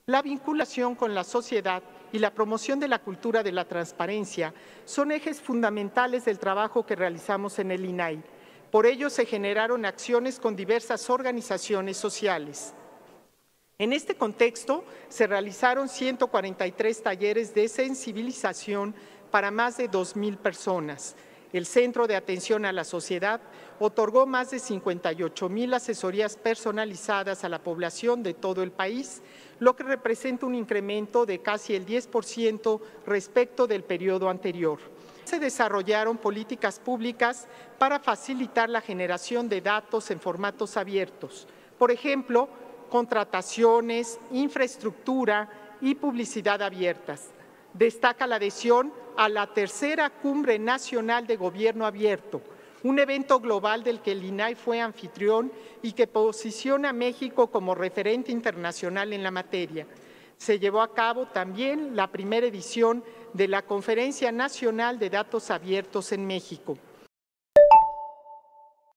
La vinculación con la sociedad y la promoción de la cultura de la transparencia son ejes fundamentales del trabajo que realizamos en el INAI. Por ello, se generaron acciones con diversas organizaciones sociales. En este contexto, se realizaron 143 talleres de sensibilización para más de 2,000 personas. El Centro de Atención a la Sociedad otorgó más de 58,000 asesorías personalizadas a la población de todo el país, lo que representa un incremento de casi el 10% respecto del periodo anterior. Se desarrollaron políticas públicas para facilitar la generación de datos en formatos abiertos. Por ejemplo, contrataciones, infraestructura y publicidad abiertas. Destaca la adhesión a la tercera Cumbre Nacional de Gobierno Abierto, un evento global del que el INAI fue anfitrión y que posiciona a México como referente internacional en la materia. Se llevó a cabo también la primera edición de la Conferencia Nacional de Datos Abiertos en México.